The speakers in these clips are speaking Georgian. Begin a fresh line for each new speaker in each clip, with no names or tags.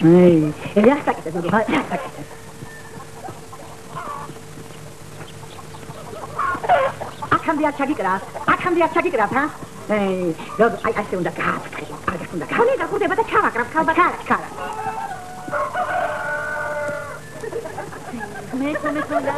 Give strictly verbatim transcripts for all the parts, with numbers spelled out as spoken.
Ei, ele é saqueta, ele é saqueta. Akam dia chagi keras, akam dia chagi keras, ha? Ei, lo, ai, ai, segunda cara, ai, segunda cara. Kuni, aku dapat cara, keras, cara, cara, cara. Me, me,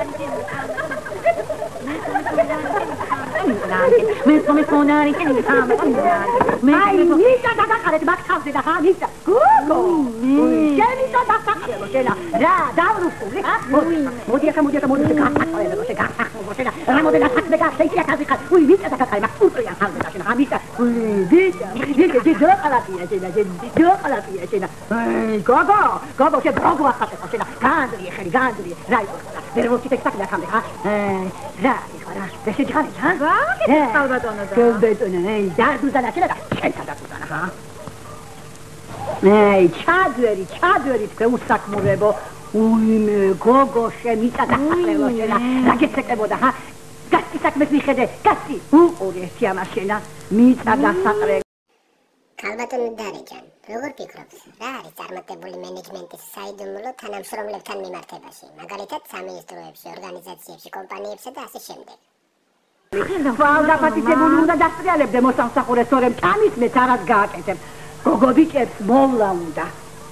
me, come suonare che mi fa ai misa da da kare bak tavse da ha misa gogo che mi sta da kare lo tela da da rufu ha modi ka modi ka modi ka kare lo tela lo tela ramo della sacca da sei ka ka ui misa da kare ma tutto ya ha da ha misa ui vita vita di gioca alla fine c'è da gioca alla fine c'è da gogo gogo che gogo a fare lo tela candri e candri dai per voi che sta da candri ha eh da che si già ha che salvatona da Ehi, da Susanna, ce l'ha da? Scelta da Susanna, ha? Ehi, chadveri, chadveri, pe usak murebo. Uime, gogo, shemita da hakrelo shela. Ragetse keboda, ha? Gasti sak met mikhede, gasti. U, ore siamashela, mita da sakre.
Kalbatun Darijan, როგორ ფიქრობს, რა არის წარმატებული მენეჯმენტის საიდუმლო თანამშრომლებთან მიმართებაში, მაგალითად სამინისტროებში, ორგანიზაციებში, კომპანიებსა და ასე შემდეგ.
Valda patitebuli უნდა დასწრიალებდე მოსამსახურეს, თორემ ჩამისმეც არაც გააკეთებ. გოგო ბიჭებს მოვლა უნდა.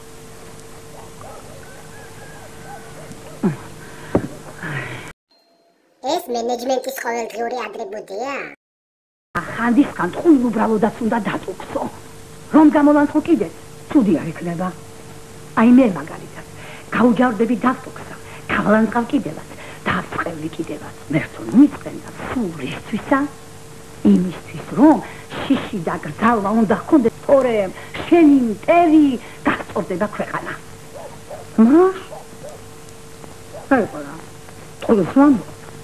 ეს მენეჯმენტის ყოველდღიური ატრიბუტია?
ხანდისგან თქვენ უბრალოდაც უნდა დატუქსო. რომ გამოვანთო კიდეც, ცუდი არ იქნება. აი მე მაგალითად, გაუჯარდები დატუქსა, გავლანწყავ კიდევაც. დაწყევი კიდევაც მერტონ მიწენდა სულისთვისა იმისთვის რომ შიში და გრძალვა უნდა ჰქონდეს თორემ შენი მტერი გასწორდება ქვეყანა მაშ აიყარა თოლოსლამ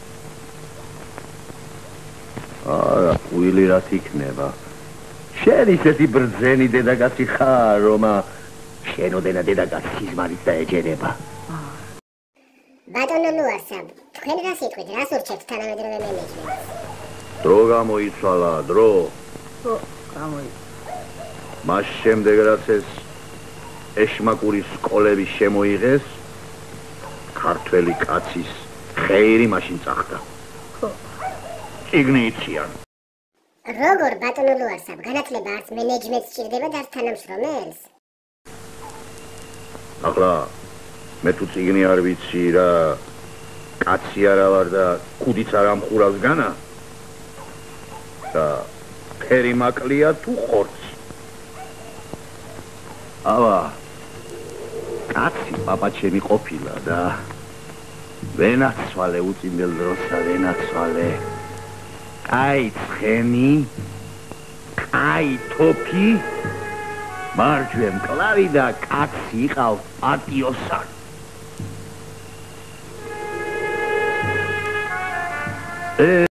არა უილი რაც იქნება შენ ისეთი ბრძენი დედაკაცი ხარ რომ შენოდენა დედაკაცი სიზმარიც დაეჯერება
ბატონო ლუარსაბ, თქვენ რას იტყვით, რას ურჩევთ თანამედროვე მენეჯმენტს?
დრო გამოიცვალა, დრო.
დრო გამოიცვალა.
მას შემდეგ რაც ეს ეშმაკური სკოლები შემოიღეს, ქართველი კაცის ხეირი მაშინ წახდა. ხო. წიგნი იციან.
როგორ ბატონო ლუარსაბ, განათლება არც მენეჯმენტს სჭირდება და არც თანამშრომელს?
ახლა მე თუ წიგნი არ ვიცი რა კაცი არა ვარ და კუდიც არ ამხურავს განა და ფერი მაკლია თუ ხორცი ავა კაცი პაპა ჩემი ყოფილა და ვენაცვალე უწინდელ დროსა ვენაცვალე კაი ცხენი კაი თოფი მარჯვე მკლავი და კაცი იყავ პატიოსან